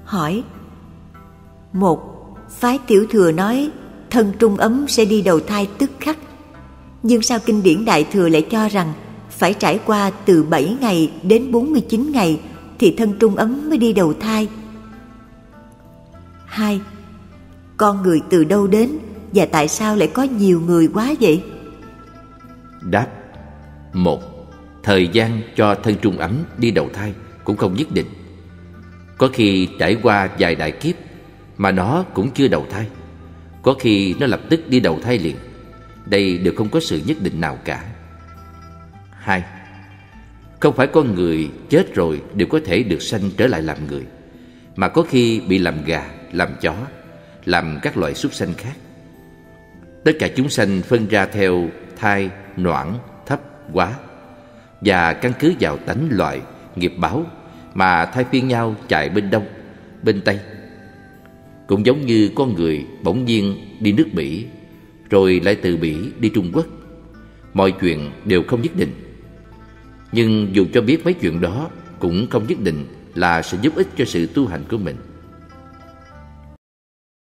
Hỏi: một, phái Tiểu Thừa nói thân trung ấm sẽ đi đầu thai tức khắc, nhưng sao kinh điển Đại Thừa lại cho rằng phải trải qua từ 7 ngày đến 49 ngày thì thân trung ấm mới đi đầu thai? 2. Con người từ đâu đến và tại sao lại có nhiều người quá vậy? Đáp: 1. Thời gian cho thân trung ấm đi đầu thai cũng không nhất định. Có khi trải qua vài đại kiếp mà nó cũng chưa đầu thai, có khi nó lập tức đi đầu thai liền. Đây đều không có sự nhất định nào cả. 2. Không phải con người chết rồi đều có thể được sanh trở lại làm người, mà có khi bị làm gà, làm chó, làm các loại súc sanh khác. Tất cả chúng sanh phân ra theo thai, noãn, thấp, hóa, và căn cứ vào tánh loại, nghiệp báo mà thay phiên nhau chạy bên đông, bên tây. Cũng giống như con người bỗng nhiên đi nước Bỉ, rồi lại từ Bỉ đi Trung Quốc. Mọi chuyện đều không nhất định. Nhưng dù cho biết mấy chuyện đó cũng không nhất định là sẽ giúp ích cho sự tu hành của mình.